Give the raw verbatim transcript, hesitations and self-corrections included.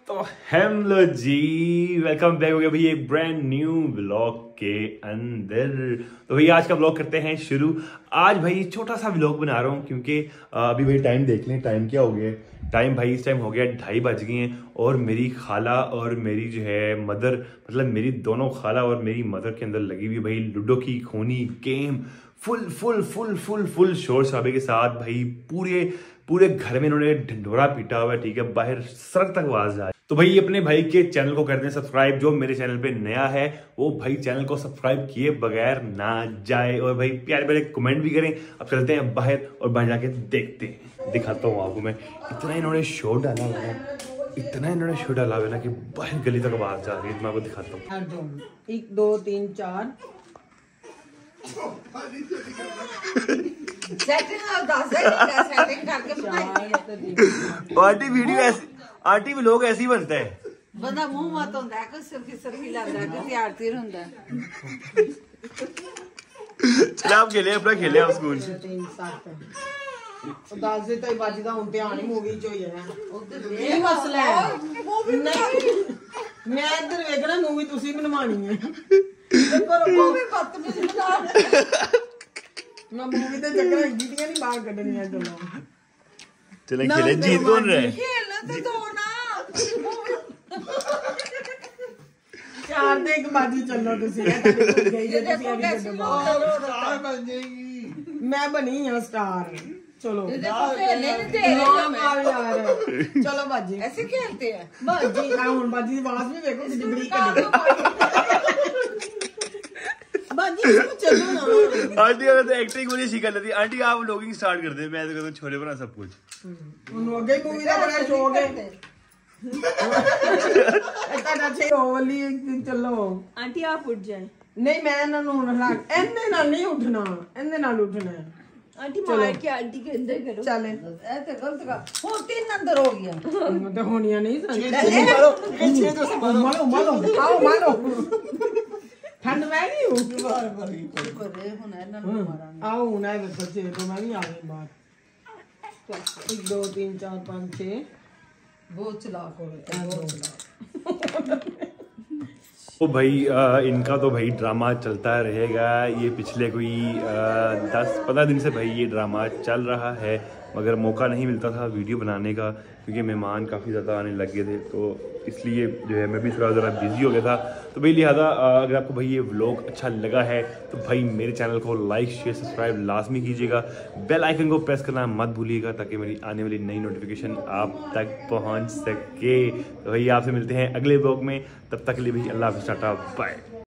तो हेलो जी, welcome back हो गया भाई एक ब्रांड न्यू व्लॉग के अंदर। तो भाई आज का व्लॉग करते हैं शुरू। आज भाई छोटा सा व्लॉग बना रहा हूँ क्योंकि अभी भाई टाइम देख लें, टाइम क्या हो गया। टाइम भाई इस टाइम हो गया ढाई बज गए हैं और मेरी खाला और मेरी जो है मदर, मतलब मेरी दोनों खाला और मेरी मदर के अंदर लगी हुई भाई लूडो की खूनी game, full full full full full शोर शराबे के साथ। भाई पूरे पूरे घर में इन्होंने ढिंढोरा पीटा हुआ है, ठीक है, बाहर सड़क तक आवाज आए। तो भाई अपने भाई के चैनल को कर दें सब्सक्राइब, जो मेरे चैनल पे नया है वो भाई चैनल को सब्सक्राइब किए बगैर ना जाए, और भाई प्यारे प्यारे कमेंट भी करें। अब चलते हैं बाहर और बाहर जाके देखते हैं, दिखाता हूँ आपको मैं। इतना इन्होंने शोर डाला हुआ है, इतना इन्होंने शोर डाला हुआ है ना कि बाहर गली तक आवाज जा रही है। मैं आपको दिखाता हूँ। एक दो तीन चार आंटी वीडियो ऐसी, आंटी भी लोग ऐसे ही बनते हैं। बंदा मुंह मत होता है, कुछ सिर्फ सरफी लाता है, कुछ आरती होता है। चल आप खेले, अपना खेले आप स्कूल। तीन सात दस ਦੇ ਤਾਂ ਬਾਜੀ ਦਾ ਹੁਣ ਧਿਆਨ ਹੀ ਮੂਵੀ ਚ ਹੋਈ ਹੈ। ਇਹ ਮਸਲਾ ਹੈ, ਮੈਂ ਇੱਧਰ ਵੇਖਣਾ ਮੂਵੀ ਤੁਸੀਂ ਬਣਵਾਣੀ ਹੈ। ਪਰ ਉਹ ਵੀ ਬਦਤਮੀਜ਼ ਬਣਾ ਮੈਂ ਮੂਵੀ ਤੇ ਚੱਕਰ ਗੀਟੀਆਂ ਨਹੀਂ ਬਾਹਰ ਕੱਢਣੀਆਂ। ਚਲੋ चलें खेले, जीत कौन रहे? खेलना तो दो ना। ਚਾਰ ਤੇ ਇੱਕ ਬਾਜੀ ਚੱਲੋ ਤੁਸੀਂ। ਮੈਂ ਬਣੀ ਆ ਸਟਾਰ। चलो खेलने नहीं दे यार, चलो बाजी ऐसे खेलते हैं। बाजी ਹੁਣ ਬਾਜੀ ਦੀ ਆਵਾਜ਼ ਵੀ ਵੇਖੋ ਕਿੰਨੀ ਬੜੀ ਕੱਢੀ। बाजी चलो ना आंटी अगर तो एक्टिंग मुझे सीख लेती। आंटी आप व्लॉगिंग स्टार्ट कर दे, मैं तो कहता छोले बना सब कुछ। ਉਹਨੂੰ ਅੱਗੇ ਮੂਵੀ ਦਾ ਬੜਾ ਸ਼ੌਕ ਹੈ। ਇੱਦਾਂ ਅੱਛੇ ਹੋਵਲੀ ਇੱਕ ਦਿਨ ਚੱਲੋ। आंटी आप उठ जाए। ਨਹੀਂ ਮੈਂ ਇਹਨਾਂ ਨੂੰ ਹਲਾ ਇਹਦੇ ਨਾਲ ਨਹੀਂ ਉੱਠਣਾ, ਇਹਦੇ ਨਾਲ ਉੱਠਣਾ ਹੈ। आंटी मार के आंटी के अंदर करो। चले ऐसे गलत का हो तीन अंदर हो गया। तो होनिया नहीं सन मारो मारो मारो आओ मारो ठंड में नहीं हूं करे होना है ना मारा। आओ ना ये बच्चे तो मैं भी आ गई बात। एक दो तीन चार पाँच छह बहुत चलाक हो रहे हैं, बहुत चलाक। ओ भाई आ, इनका तो भाई ड्रामा चलता रहेगा। ये पिछले कोई दस पंद्रह दिन से भाई ये ड्रामा चल रहा है, मगर मौका नहीं मिलता था वीडियो बनाने का क्योंकि मेहमान काफ़ी ज़्यादा आने लग गए थे। तो इसलिए जो है मैं भी थोड़ा ज़रा बिजी हो गया था। तो भाई लिहाजा अगर आपको भाई ये व्लॉग अच्छा लगा है तो भाई मेरे चैनल को लाइक शेयर सब्सक्राइब लाजमी कीजिएगा। बेल आइकन को प्रेस करना मत भूलिएगा ताकि मेरी आने वाली नई नोटिफिकेशन आप तक पहुंच सके। तो भाई आपसे मिलते हैं अगले व्लॉग में, तब तक के लिए भाई अल्लाह हाफ़िज़, टाटा बाय।